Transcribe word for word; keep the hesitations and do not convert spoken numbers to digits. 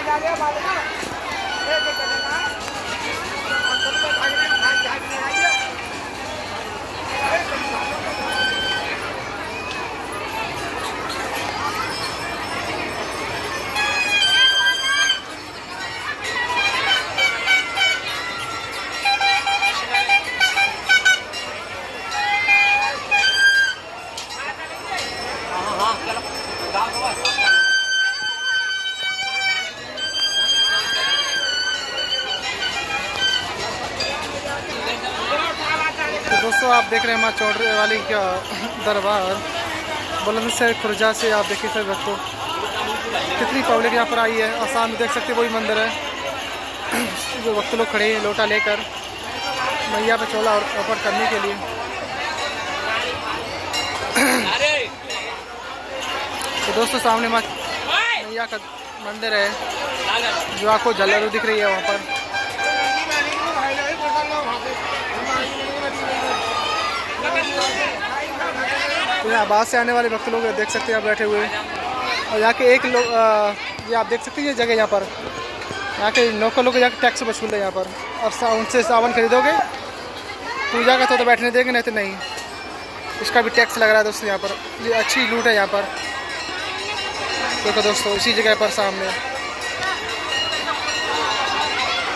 दोस्तों आप देख रहे हैं माँ चौधरी वाली का दरबार बुलंदशहर खुर्जा से। आप देखिए सर दोस्तों कितनी पब्लिक यहाँ पर आई है। और सामने देख सकते वही मंदिर है जो वक्त लोग खड़े हैं लोटा लेकर मैया पे चोला और अर्पण करने के लिए। तो दोस्तों सामने माँ मैया का मंदिर है जो आपको झल्लर दिख रही है वहाँ पर। तो यहाँ बाहर से आने वाले भक्त लोग देख सकते हैं आप बैठे हुए। और यहाँ के एक लोग ये आप देख सकते हैं ये जगह यहाँ पर यहाँ के लोकल लोग यहाँ के टैक्स वसूल है यहाँ पर। और सा, उनसे सावन खरीदोगे पूजा का तो, तो बैठने देंगे नहीं तो नहीं। इसका भी टैक्स लग रहा है दोस्तों यहाँ पर। ये अच्छी लूट है यहाँ पर। देखो दोस्तों इसी जगह पर सामने